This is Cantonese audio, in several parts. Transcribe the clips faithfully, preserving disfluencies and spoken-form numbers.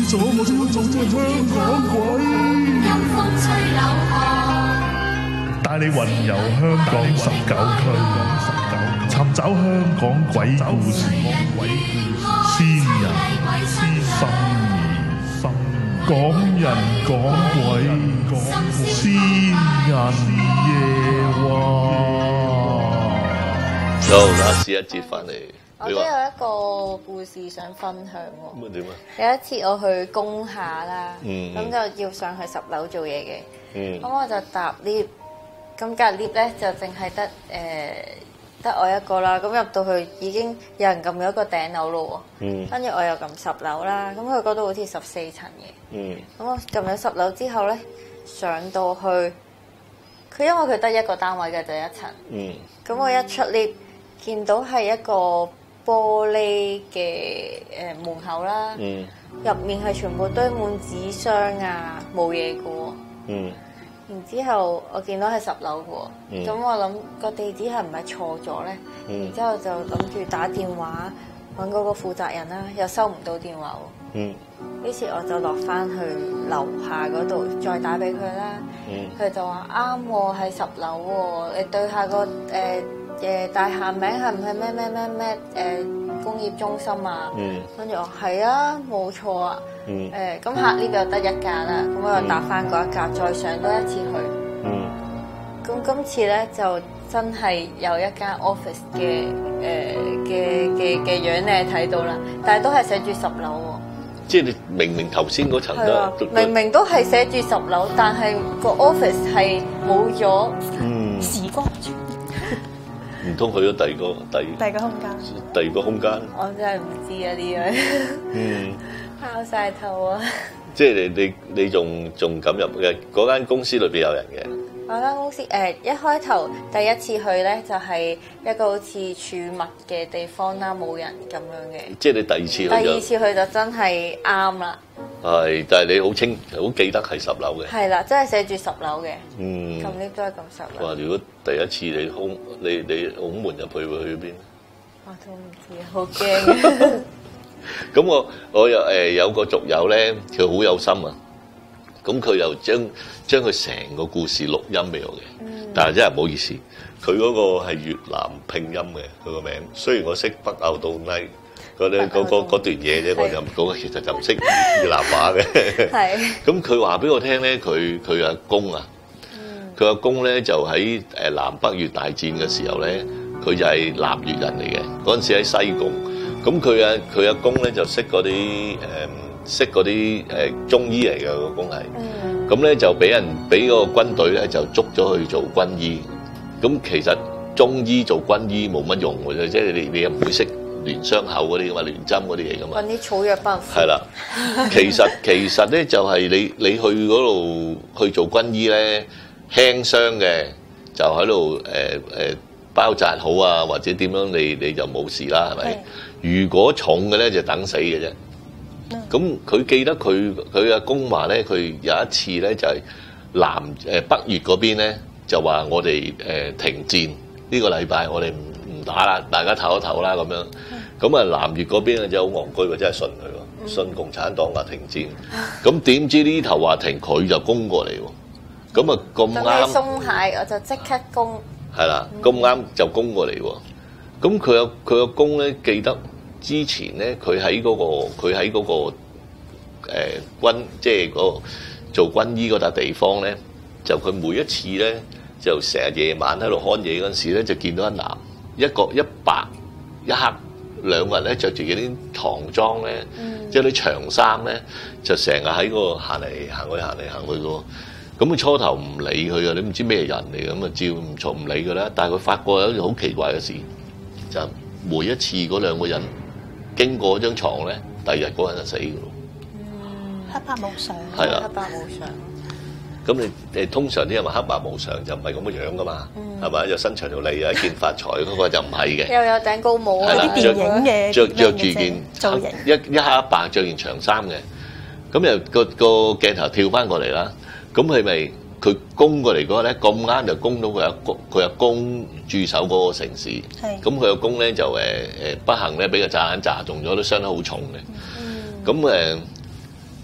咗我做做隻香港鬼， 陰風吹柳巷， 帶你雲遊香港十九區，尋找香港鬼故事，先人先心講人講鬼，先人夜話。 好，嗱，試一節翻嚟。 我都有一個故事想分享喎。 咁啊點啊？ 有一次我去工廈啦，咁、 嗯、 就要上去十樓做嘢嘅。咁、 嗯、 我就搭 lift，咁隔 lift 咧就淨係得誒得我一個啦。咁入到去已經有人撳咗個頂樓咯喎。跟住、嗯、我又撳十樓啦。咁佢嗰度好似十四層嘅。咁、嗯、我撳咗十樓之後咧，上到去，佢因為佢得一個單位嘅就一層。咁、嗯、我一出 lift 見到係一個玻璃嘅誒門口啦，入、嗯、面係全部堆滿紙箱啊，冇嘢嘅喎。嗯、然之後我見到係十樓嘅喎，咁、嗯、我諗個地址係唔係錯咗咧？嗯、然之後就諗住打電話揾嗰個負責人啦，又收唔到電話喎。於、嗯、是我就落翻去樓下嗰度再打俾佢啦。佢、嗯、就話啱喎，喺十樓喎，你對下個誒。呃誒大廈名係唔係咩咩咩咩誒工業中心啊？跟住、嗯、我係啊，冇錯啊。誒咁客 lift 又得一架啦，咁我又搭翻嗰一架，再上多一次去。咁、嗯、今次咧就真係有一間 office 嘅誒嘅嘅嘅樣你係睇到啦，但係都係寫住十樓喎。 即係你明明頭先嗰層都、啊、 明明都係寫住十樓，但係個 office 係冇咗時光轉。 唔通去咗第二個第第二個空間？ 第二個空間？ 我真係唔知啊呢樣。嗯，拋曬頭啊！ 即係你你你仲仲敢入嘅嗰間公司裏邊有人嘅？ 嗰間公司誒、呃、一開頭第一次去咧，就係、是、一個好似儲物嘅地方啦，冇人咁樣嘅。 即係你第二次去？第二次去就真係啱啦。 係，但係你好清好記得係十樓嘅。係啦，真係寫住十樓嘅。 嗯。 咁呢都係咁十樓。 哇！如果第一次你空你你拱門入去會去邊？ 我都唔知，好驚。 咁我我有誒有個族友咧，佢好有心啊。咁佢又將將佢成個故事錄音俾我嘅。嗯。但係真係唔好意思，佢嗰個係越南拼音嘅佢個名。雖然我識北歐到拉。嗰啲嗰段嘢啫，我就嗰個其實就唔識越南話嘅。係。咁佢話俾我聽咧，佢佢阿公啊，佢阿公咧就喺誒南北越大戰嘅時候咧，佢就係南越人嚟嘅。嗰陣時喺西貢，咁佢阿佢阿公咧就識嗰啲誒識嗰啲誒中醫嚟嘅，個公係。嗯。咁咧就俾人俾個軍隊咧就捉咗去做軍醫。咁其實中醫做軍醫冇乜用嘅啫，即係你你又唔會識。連傷口嗰啲咁嘛，連針嗰啲嘢噶嘛。揾啲草藥包。係啦，其實其實咧就係你你去嗰度去做軍醫咧，輕傷嘅就喺度誒誒包紮好啊，或者點樣你你就冇事啦，係咪？如果重嘅咧就等死嘅啫。咁佢記得佢佢阿公話咧，佢有一次咧就係南誒北越嗰邊咧就話我哋誒停戰呢個禮拜我哋唔唔打啦，大家唞一唞啦咁樣。咁啊，南越嗰邊咧就好戇居喎，真係信佢喎，信共產黨話停戰。咁點知呢頭話停，佢就攻過嚟喎。咁啊咁啱， 鬆懈我就即刻攻。 係啦，咁啱就攻過嚟喎。咁佢有佢個公咧，記得之前咧，佢喺嗰個佢喺嗰個誒、呃、軍，即係嗰個做軍醫嗰笪地方咧，就佢每一次咧，就成日夜晚喺度看嘢嗰陣時咧，就見到一男一個一白一黑。兩個人咧着住嗰啲唐裝咧，即係啲長衫咧，就成日喺嗰個行嚟行去行嚟行去嘅喎。咁佢初頭唔理佢啊，你唔知咩人嚟嘅，咁啊照唔錯唔理佢啦。但係佢發覺有一件好奇怪嘅事，就每一次嗰兩個人經過張床咧，第二日嗰人就死嘅咯。 嗯，黑白無常。 係啦， 黑白無常。 咁你誒通常啲人話黑白無常就唔係咁嘅樣噶嘛，係咪？又伸長條脷啊，一件發財嗰個就唔係嘅。 又有頂高帽啊！啲電影嘅著著住件造型，一一黑一白著件長衫嘅。咁又個個鏡頭跳翻過嚟啦。咁係咪佢攻過嚟嗰個咧咁啱就攻到佢阿公佢阿公駐守嗰個城市？係。咁佢阿公咧就誒誒不幸咧俾個炸彈炸中咗，都傷得好重嘅。嗯。咁誒。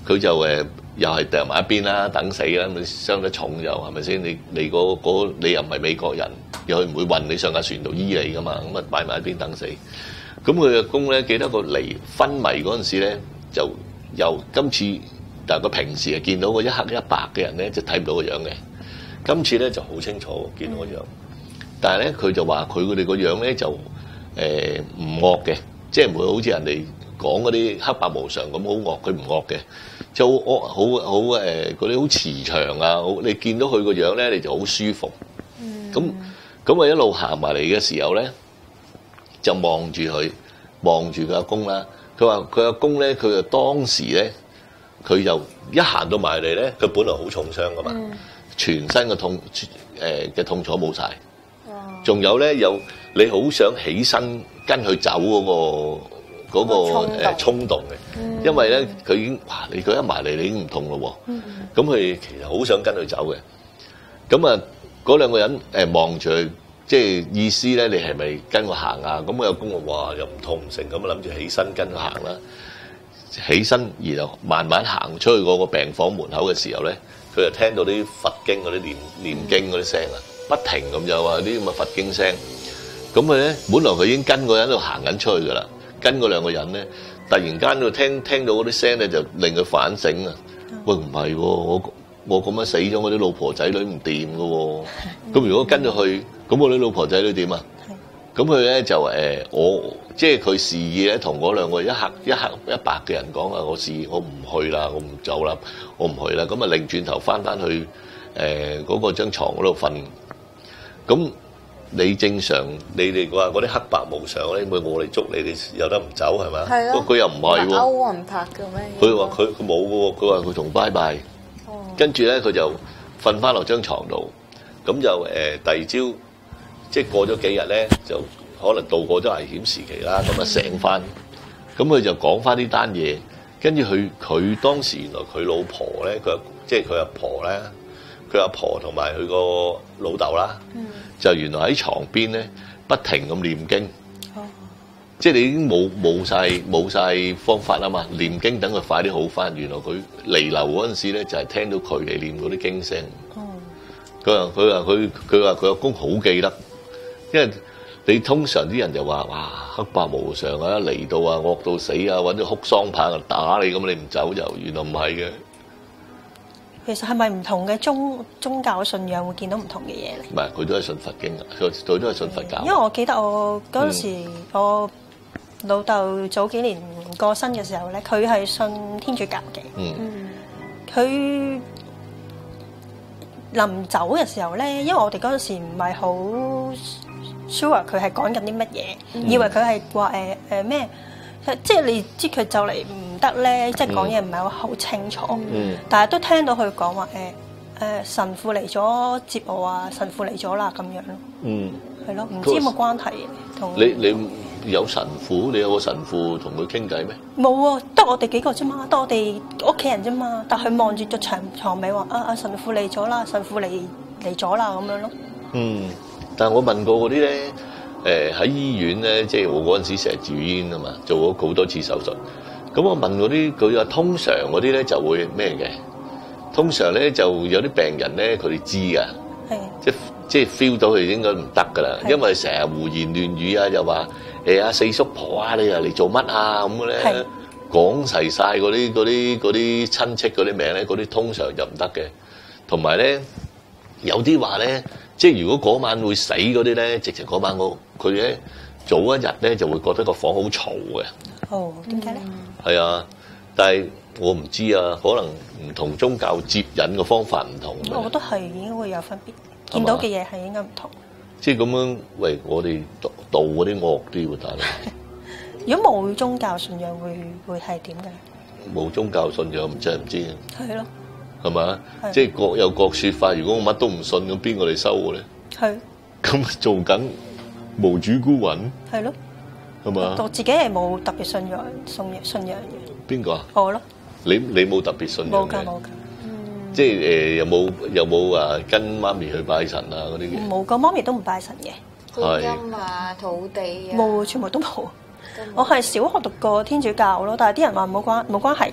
佢就誒又係掉埋一邊啦，等死啦，咁傷得重又係咪先？你你嗰嗰你又唔係美國人，又唔會運你上架船度醫你噶嘛，咁啊擺埋一邊等死。咁佢嘅公咧，記得個離昏迷嗰陣時咧，就由今次，但係佢平時係見到個一黑一白嘅人咧，就睇唔到個樣嘅。今次咧就好清楚見到個樣，但係咧佢就話佢佢哋個樣咧就誒唔惡嘅，即係唔會好似人哋講嗰啲黑白無常咁好惡，佢唔惡嘅，就好惡好好誒嗰啲好慈祥啊，好你見到佢個樣咧，你就好舒服。咁咁啊一路行埋嚟嘅時候咧，就望住佢，望住佢阿公啦。佢話佢阿公咧，佢就當時咧，佢就一行到埋嚟咧，佢本來好重傷噶嘛。嗯全身嘅痛誒嘅痛楚冇晒，仲有咧有你好想起身跟佢走嗰個嗰個誒衝動嘅，因為咧佢已經哇你佢一埋嚟你已經唔痛咯喎，咁佢其實好想跟佢走嘅，咁啊嗰兩個人誒望住佢，即係意思咧你係咪跟我行啊？咁我有公話哇又唔痛唔成咁啊，諗住起身跟佢行啦，起身然後慢慢行出去嗰個病房門口嘅時候咧。佢就聽到啲佛經嗰啲念念經嗰啲聲啊，不停咁有啊啲咁嘅佛經聲。咁佢咧，本來佢已經跟個人喺度行緊出去噶啦，跟嗰兩個人咧，突然間佢聽聽到嗰啲聲咧，就令佢反省啊！喂，唔係喎，我我咁樣死咗，我啲老婆仔女唔掂噶喎。咁如果跟咗去，咁我啲老婆仔女點啊？咁佢咧就誒，我即係佢示意咧，同嗰兩個一黑一黑一白嘅人講啊，我示意我唔去啦，我唔走啦，我唔去啦。咁啊，擰轉頭翻翻去誒嗰個張牀嗰度瞓。咁你正常，你哋話嗰啲黑白無常咧，會我哋捉你，你有得唔走係咪？係咯。佢又唔係喎。歐雲拍嘅咩？ 佢話佢佢冇嘅喎，佢話佢同拜拜。哦。跟住咧，佢就瞓翻落張牀度。咁就誒第二朝。即係過咗幾日咧，就可能度過咗危險時期啦。咁啊醒翻，咁佢就講翻呢單嘢。跟住佢佢當時原來佢老婆咧，佢即係佢阿婆咧，佢阿婆同埋佢個老豆啦，嗯、就原來喺床邊咧不停咁念經。哦、即係你已經冇冇曬冇曬方法啊嘛！念經等佢快啲好翻。原來佢彌留嗰陣時咧，就係聽到佢哋念嗰啲經聲。佢話佢話佢佢話佢阿公好記得。因為你通常啲人就話哇黑白無常啊，嚟到啊惡到死啊，揾咗哭喪棒啊打你，咁你唔走就原來唔係嘅。 其實係咪唔同嘅宗宗教信仰會見到唔同嘅嘢咧？ 唔係，佢都係信佛經啊，佢佢都係信佛教。 因為我記得我嗰陣時，嗯、我老豆早幾年過身嘅時候咧，佢係信天主教嘅。嗯，佢臨走嘅時候咧，因為我哋嗰陣時唔係好sure 佢係講緊啲乜嘢，嗯、以為佢係話誒誒咩，即係你知佢就嚟唔得咧，即係講嘢唔係好清楚，嗯、但係都聽到佢講話誒誒神父嚟咗接我啊，神父嚟咗啦咁樣咯，嗯，係咯，唔知有冇關係同你你有神父，你有個神父同佢傾偈咩？ 冇啊，得我哋幾個啫嘛，得我哋屋企人啫嘛，但係佢望住個牆牀尾話啊啊神父嚟咗啦，神父嚟嚟咗啦咁樣咯，嗯。 但係我問過嗰啲咧，誒、呃、喺醫院咧，即係我嗰陣時成日住院啊嘛，做咗好多次手術。咁我問嗰啲，佢話通常嗰啲咧就會咩嘅？通常咧就有啲病人咧，佢哋知㗎，的即係即係 feel 到佢應該唔得㗎啦，的因為成日胡言亂語啊，又話誒阿四叔婆啊，你又嚟做乜啊咁咧，的講齊晒嗰啲嗰啲嗰啲親戚嗰啲名咧，嗰啲通常就唔得嘅。同埋咧，有啲話咧。即係如果嗰晚會死嗰啲咧，直情嗰晚我佢咧早一日咧就會覺得個房好嘈嘅。 哦，點解咧？ 係啊，但係我唔知啊，可能唔同宗教接引嘅方法唔同。 我覺得係應該會有分別，見到嘅嘢係應該唔同。 即係咁樣，喂，我哋道道嗰啲惡啲喎，大佬。 如果冇宗教信仰，會會係點嘅？ 冇宗教信仰，唔真係唔知嘅。 係咯。 係嘛？即係各有各説法。如果我乜都唔信，咁邊個嚟收我咧？係。咁做緊無主孤魂。係咯。係嘛？我自己係冇特別信仰信信仰嘅。 邊個啊？ 我咯。 你你冇特別信仰嘅？ 冇㗎冇㗎。嗯。 即係誒，有冇有冇話跟媽咪去拜神啊嗰啲嘅？ 冇，個媽咪都唔拜神嘅。 觀音啊，土地啊。 冇，全部都冇。我係小學讀過天主教咯，但係啲人話冇關冇關係㗎。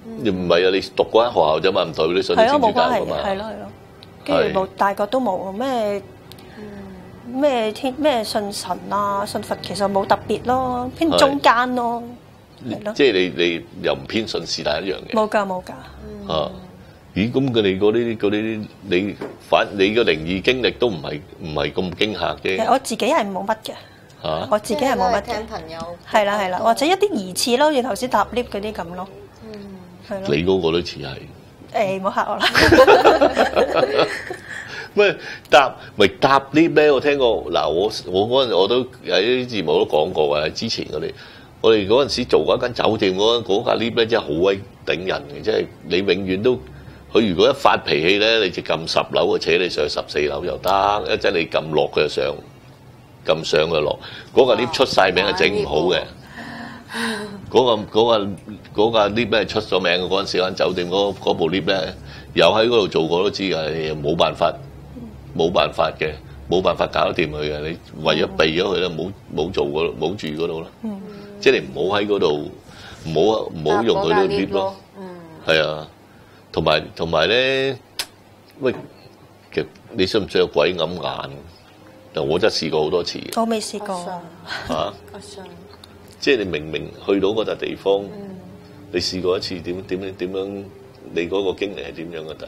你唔係啊？你讀嗰間學校啫嘛，唔代表你信啲係咯， 天主冇關係嘅， 教㗎嘛。 係咯係咯。跟住冇大個都冇咩咩天咩信神啊，信佛其實冇特別咯，偏中間咯，係咯。 即係你你又唔偏信是但一樣嘅。 冇㗎冇㗎。 啊！咦？咁佢哋嗰啲嗰啲你反你嘅靈異經歷都唔係唔係咁驚嚇嘅。 我自己係冇乜嘅。 嚇！ 我自己係冇乜嘅。 聽朋友。 係啦係啦，或者一啲疑似咯，好似頭先搭 lift 嗰啲咁咯。嗯。係咯。 你嗰個都似係。 誒，唔好嚇我啦。 咩搭咪搭 lift 咧？我聽過嗱，我我嗰陣我都喺啲節目都講過嘅，之前嗰啲我哋嗰陣時做嗰間酒店嗰嗰架 lift 咧，真係好鬼頂人嘅，即係你永遠都佢如果一發脾氣咧，你就撳十樓啊，扯你上十四樓又得，一陣你撳落佢就上，撳上佢落，嗰架 lift 出晒名係整唔好嘅。嗰、嗰個嗰、嗰個、架 lift 咧出咗名嘅，嗰陣時間酒店嗰嗰部 lift 咧，有喺嗰度做過都知㗎，冇辦法冇辦法嘅，冇辦法搞掂佢嘅，你為咗避咗佢咧，冇冇做嗰冇住嗰度啦，嗯、即係你唔好喺嗰度，唔好唔好用佢啲 lift 咯，係啊，同埋同埋咧，喂，其實你信唔信有鬼揞眼？但我真係試過好多次， 我未試過嚇。即係你明明去到嗰笪地方，嗯、你試過一次點點樣點樣？你嗰個經歷係點樣嘅？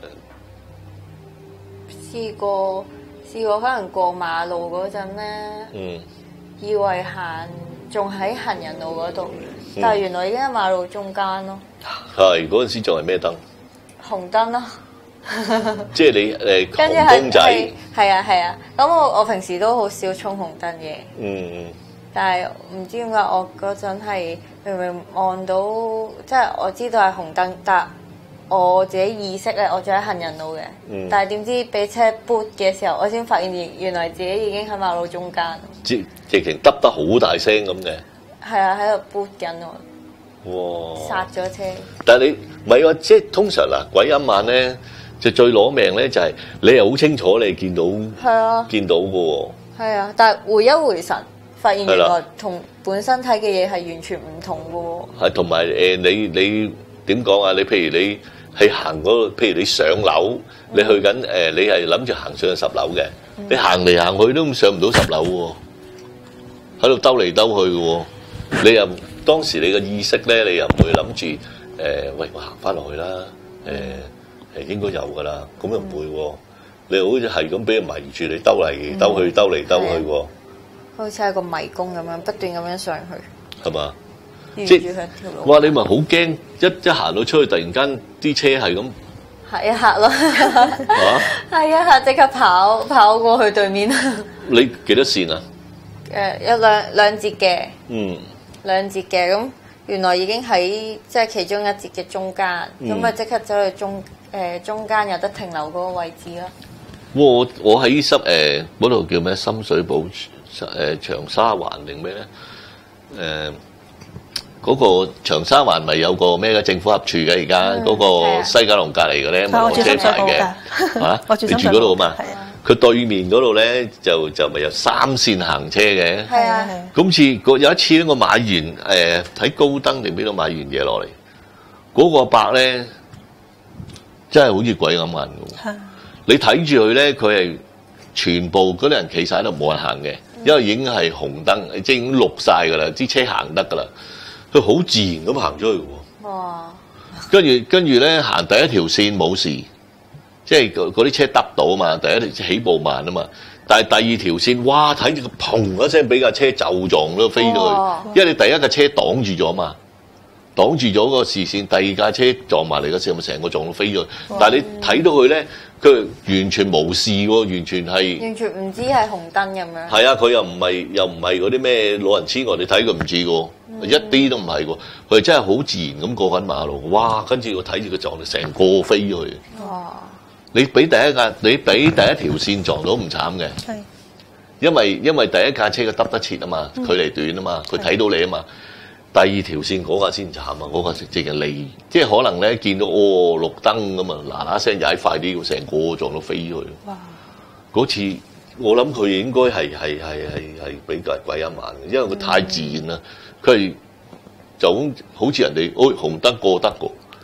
試過試過，可能過馬路嗰陣咧，嗯、以為行仲喺行人路嗰度，嗯、但係原來已經喺馬路中間咯。係嗰陣時仲係咩燈？ 紅燈咯。 即係你誒紅公仔。 係啊係啊，咁我我平時都好少衝紅燈嘅。 嗯。 但係唔知點解我嗰陣係明明望到，即係我知道係紅燈，但我自己意識咧，我仲喺行人路嘅。嗯、但係點知俾車撥嘅時候，我先發現原來自己已經喺馬路中間。直直情揼得好大聲咁嘅。係啊，喺度撥緊我。哇！ 剎咗車。 但係你唔係喎，即係通常嗱，鬼一晚咧就最攞命咧，就係你又好清楚你見到，係啊，見到嘅喎。係啊，但係回一回神。發現原來同本身睇嘅嘢係完全唔同嘅喎。係， 同埋誒你你點講啊？你譬如你係行嗰個，譬如你上樓，嗯、你去緊誒、呃，你係諗住行上十樓嘅，嗯、你行嚟行去都上唔到十樓喎，喺度兜嚟兜去嘅喎。你又當時你嘅意識咧，你又唔會諗住誒，喂，我行翻落去啦，誒、呃、誒應該有㗎啦，咁又唔會喎。嗯、你好似係咁俾人迷住你兜嚟兜去，兜嚟兜去喎。 好似係個迷宮咁樣，不斷咁樣上去， 係嘛？ 沿住佢條路。 哇！你咪好驚，一一行到出去，突然間啲車係咁嚇一嚇咯，嚇係一嚇即刻跑跑過去對面。 你幾多線啊？ 誒有兩兩節嘅， 嗯， 兩節嘅咁，原來已經喺即係其中一節嘅中間，咁咪即刻走去中誒中間有得停留嗰個位置啦。 我我喺深誒嗰度叫咩？深水埗。誒、呃、長沙灣定咩咧？誒、呃、嗰、那個長沙灣咪有個咩嘅政府合署嘅而家嗰個西九龍隔離嘅咧，咪有車牌嘅嚇，你住嗰度啊嘛？佢對面嗰度咧就就咪有三線行車嘅。係啊，咁次有一次咧，我買完誒喺、呃、高登定邊度買完嘢落嚟，嗰、那個伯咧真係好似鬼咁眼嘅。你睇住佢咧，佢係全部嗰啲人企晒喺度冇人行嘅。因為已經係紅燈，即係已經綠晒㗎啦，啲車行得㗎啦。佢好自然咁行出去喎。哇！跟住跟住咧行第一條線冇事，即係嗰啲車揼到啊嘛。第一條起步慢啊嘛，但係第二條線，哇！睇住佢砰一聲俾架車就撞咗飛咗去，因為你第一架車擋住咗嘛，擋住咗個視線，第二架車撞埋嚟嗰時，咪成個撞到飛咗去。但係你睇到佢咧。佢完全無視喎，完全係完全唔知係紅燈咁樣。 係啊，佢又唔係又唔係嗰啲咩老人痴呆，你睇佢唔似喎，嗯、一啲都唔係喎，佢真係好自然咁過緊馬路。哇！跟住我睇住佢撞到成個飛咗去。哇！你俾第一架，你俾第一條線撞到唔慘嘅，係因為因為第一架車佢揼得切啊嘛，距離短啊嘛，佢睇到你啊嘛。第二條線嗰架先慘啊！嗰架直直係離，即係可能咧見到哦綠燈咁啊，嗱嗱聲踩快啲，要成個撞到飛咗去。哇！嗰次我諗佢應該係係係係係比較鬼一晚嘅，因為佢太自然啦。佢係、嗯、就好似人哋哦紅燈過得個，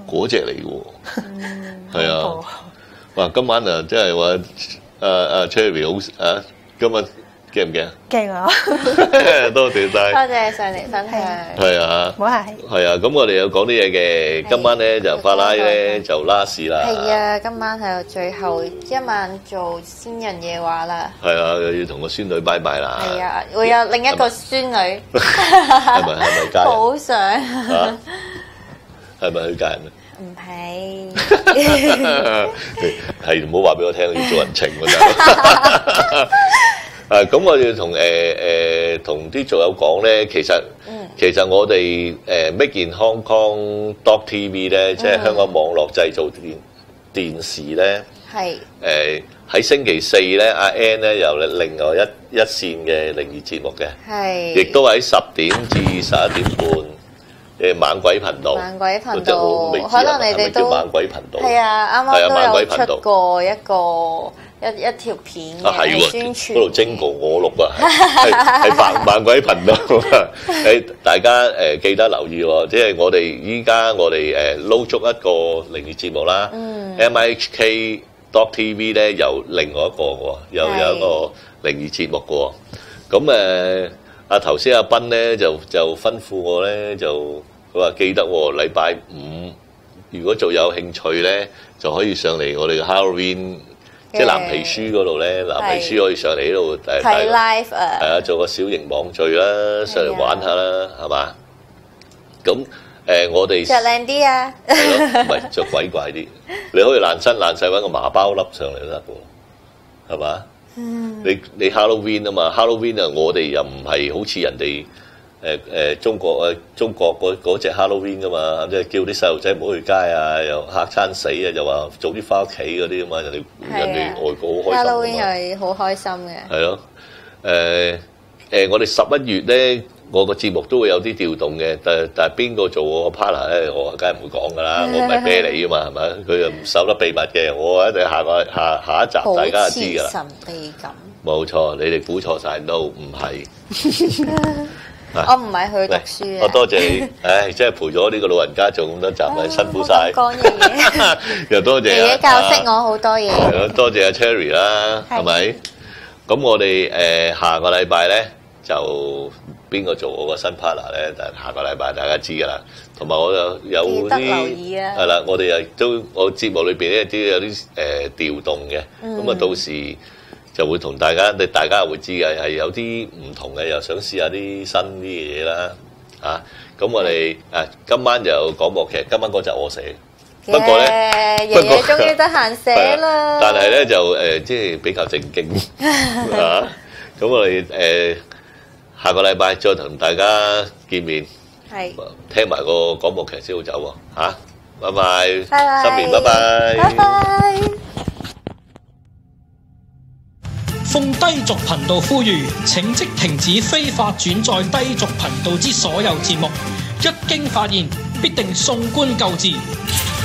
嗰隻嚟嘅喎，係啊！哇，今晚啊，真係話阿阿 Cherry 好啊，今日驚唔驚啊？ 驚啊！ 多謝晒， 多謝上嚟分享。 係啊， 唔好客氣。 係啊，咁我哋有講啲嘢嘅，今晚咧就法拉咧就 last 啦。 係啊，今晚係最後一晚做先人夜話啦。 係啊，又要同個孫女拜拜啦。 係啊，會有另一個孫女。 係咪係咪家人？ 好想。 啊？係咪去家人啊？ 唔係， 係唔好話俾我聽，要做人情㗎咋。啊，咁我要同誒誒同啲組友講咧，其實、嗯、其實我哋誒 Make in Hong Kong dot T V 咧，即係香港網絡製造電電視咧，係誒喺星期四咧，阿 Ann 咧有另外一一線嘅靈異節目嘅，係，亦都喺十點至十一點半。誒猛鬼頻道，猛鬼頻道，可能你哋都猛鬼頻道，係啊，啱啱都有出過一個一一條片嘅宣傳，嗰度精過我錄啊，係係猛猛鬼頻道啊！誒大家誒記得留意喎，即係我哋依家我哋誒撈足一個靈異節目啦，M I H K dot T V 咧有另外一個喎，又有一個靈異節目嘅喎，咁誒。啊頭先阿斌咧就就吩咐我咧就佢話記得喎，禮拜五如果做有興趣咧就可以上嚟我哋嘅 Halloween 即係藍皮書嗰度咧，藍皮書可以上嚟呢度誒睇 live 啊，係啊，做個小型網聚啦，上嚟玩下啦，係嘛？咁誒我哋着靚啲啊，係咯，唔係着鬼怪啲，你可以爛身爛世揾個麻包粒上嚟都得嘅，係嘛？嗯、你你 Halloween 啊嘛 ，Halloween 啊，我哋又唔係好似人哋誒誒中國誒中國嗰嗰隻 Halloween 噶嘛，即係叫啲細路仔唔好去街啊，又嚇餐死啊，又話早啲翻屋企嗰啲啊嘛，人哋、啊、人哋外國好開心 Halloween 係好開心嘅。係咯，誒誒，我哋十一月咧，我個節目都會有啲調動嘅，但但係邊個做我個 partner 咧，我梗係唔會講噶啦，我唔係啤你啊嘛，係咪？佢又唔守得秘密嘅，我一定下個下下一集大家就知㗎啦。神秘感。冇錯，你哋估錯晒都唔係。我唔係去讀書啊！我多謝你，唉，真係陪咗呢個老人家做咁多集，咪辛苦晒。講嘢又多謝爺爺教識我好多嘢。係咯，多謝阿 Cherry 啦，係咪？咁我哋誒下個禮拜咧就邊個做我個新 partner 咧？但係下個禮拜大家知㗎啦。同埋我又有啲係啦，我哋又都我節目裏邊咧都有啲誒調動嘅，咁啊到時就會同大家，你大家又會知嘅，係有啲唔同嘅，又想試下啲新啲嘅嘢啦，嚇！咁我哋誒今晚就廣播劇，今晚嗰集我寫，不過咧，爺爺終於得閒寫啦。但係咧就誒，即係比較正經嚇。咁我哋誒下個禮拜再同大家見面，係聽埋個廣播劇先好走喎嚇。拜拜，新年拜拜，拜拜。 奉低俗頻道呼籲，請即停止非法轉載低俗頻道之所有節目，一經發現，必定送官究治。